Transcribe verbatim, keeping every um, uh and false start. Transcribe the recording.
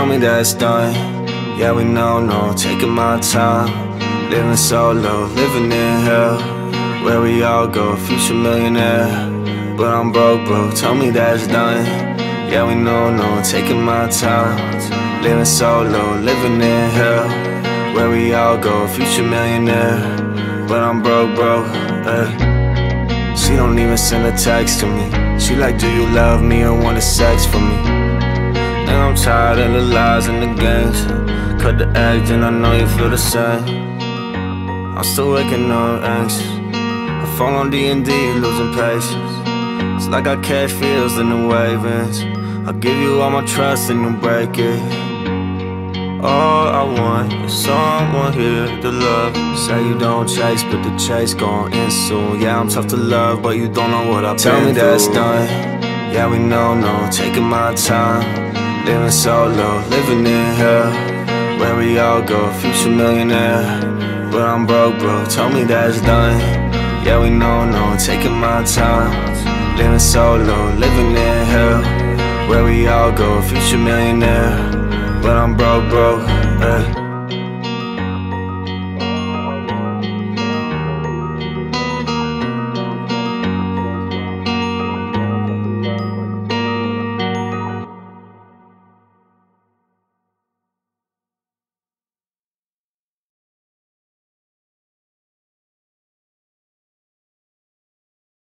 tell me that it's done. Yeah, we know, no, taking my time. Living solo, living in hell, where we all go, future millionaire. But I'm broke, bro, tell me that it's done. Yeah, we know, no, taking my time. Living solo, living in hell, where we all go, future millionaire. But I'm broke, bro, ay. She don't even send a text to me. She like, do you love me or want the sex from me? And I'm tired of the lies and the games. Cut the edge and I know you feel the same. I'm still waking up anxious. I fall on D and D, losing patience. It's like I catch feels in the wavings. I'll give you all my trust and you break it. All I want is someone here to love. Say you don't chase, but the chase gon' end soon. Yeah, I'm tough to love, but you don't know what I've been through. Tell me that's done. Yeah, we know, no, taking my time. Living solo, living in hell, where we all go, future millionaire. But I'm broke, bro, tell me that's done. Yeah, we know, no, taking my time. Living solo, living in hell, where we all go, future millionaire. But I'm broke, bro, ay.